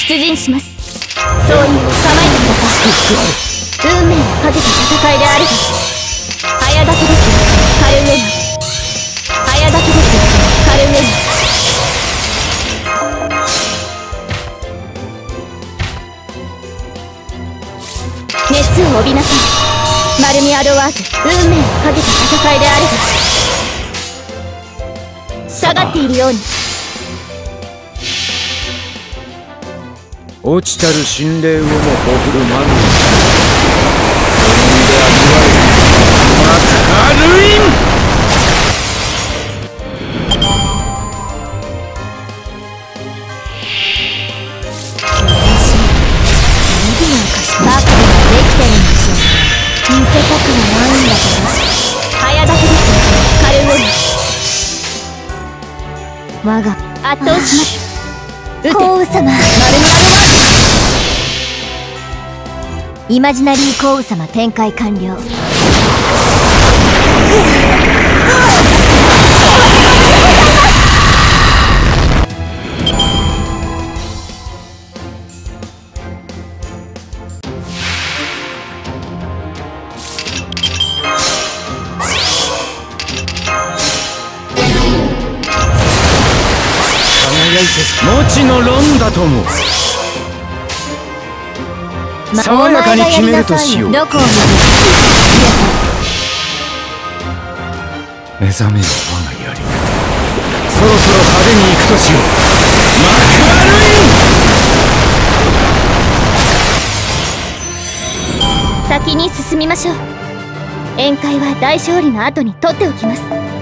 出陣します。総員構えてください。運命をかけた戦いであるが、早立ちですよ、カルウェナ。早立ちですよ、カルウェナ。熱を帯びなさい、マルミアドワーズ。運命をかけた戦いであるが、下がっているように。 落ちたる神霊をもほふるマンゴーで味わえるマカルイン。 バカではできてるんでしょう。見せたくはないんだから。早立ちですよ、カルウェナ。我が圧倒します。降雨様、マルミアドワーズ。イマジナリー降雨様展開完了。 もちのロンだとも爽やかに決めるとしよう。 どこを目覚めよ我が槍。そろそろ派手に行くとしよう。マクアルイン。 先に進みましょう。宴会は大勝利の後に取っておきます。